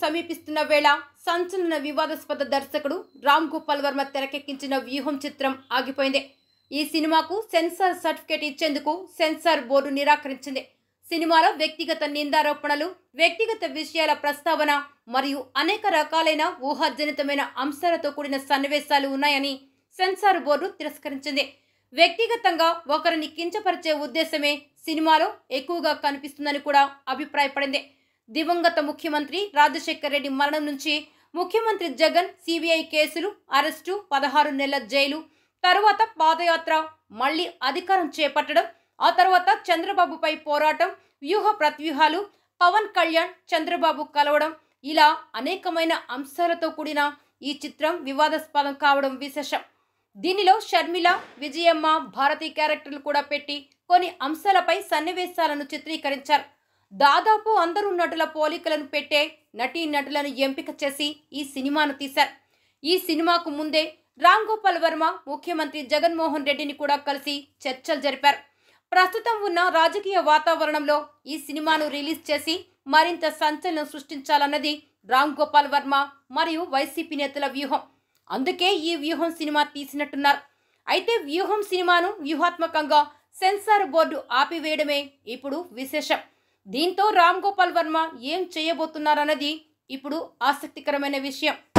సమీపిస్తున్న వేళ సంచలన వివాదాస్పద దర్శకుడు రామ్ గోపాల్ వర్మ తెరకెక్కించిన వ్యూహం చిత్రం ఆగిపోయింది. ఈ సినిమాకు సెన్సార్ సర్టిఫికేట్ ఇచ్చేందుకు సెన్సార్ బోర్డు నిరాకరించింది. సినిమాలో వ్యక్తిగత నిందారోపణలు, వ్యక్తిగత విషయాల ప్రస్తావన మరియు అనేక రకాలైన ఊహాజనితమైన అంశాలతో కూడిన సన్నివేశాలు ఉన్నాయని సెన్సార్ బోర్డు తిరస్కరించింది. వ్యక్తిగతంగా ఒకరిని కించపరిచే ఉద్దేశమే సినిమాలో ఎక్కువగా కనిపిస్తుందని కూడా అభిప్రాయపడింది. దివంగత ముఖ్యమంత్రి రాజశేఖర్ రెడ్డి మరణం నుంచి ముఖ్యమంత్రి జగన్ సిబిఐ కేసులు, అరెస్టు, 16 నెలల జైలు, తరువాత పాదయాత్ర, మళ్లీ అధికారం చేపట్టడం, ఆ తర్వాత చంద్రబాబుపై పోరాటం, వ్యూహ ప్రత్యూహాలు, పవన్ కళ్యాణ్ చంద్రబాబు కలవడం, ఇలా అనేకమైన అంశాలతో కూడిన ఈ చిత్రం వివాదాస్పదం కావడం విశేషం. దీనిలో షర్మిల, విజయమ్మ, భారతి క్యారెక్టర్లు కూడా పెట్టి కొన్ని అంశాలపై సన్నివేశాలను చిత్రీకరించారు. దాదాపు అందరూ నటుల పోలికలను పెట్టే నటీనటులను ఎంపిక చేసి ఈ సినిమాను తీశారు. ఈ సినిమాకు ముందే రామ్ గోపాల్ వర్మ ముఖ్యమంత్రి జగన్మోహన్ రెడ్డిని కూడా కలిసి చర్చలు జరిపారు. ప్రస్తుతం ఉన్న రాజకీయ వాతావరణంలో ఈ సినిమాను రిలీజ్ చేసి మరింత సంచలనం సృష్టించాలన్నది రామ్ గోపాల్ వర్మ మరియు వైసీపీ నేతల వ్యూహం. అందుకే ఈ వ్యూహం సినిమా తీసినట్టున్నారు. అయితే వ్యూహం సినిమాను వ్యూహాత్మకంగా సెన్సార్ బోర్డు ఆపివేయడమే ఇప్పుడు విశేషం. దీంతో రామ్ గోపాల్ వర్మ ఏం చేయబోతున్నారన్నది ఇప్పుడు ఆసక్తికరమైన విషయం.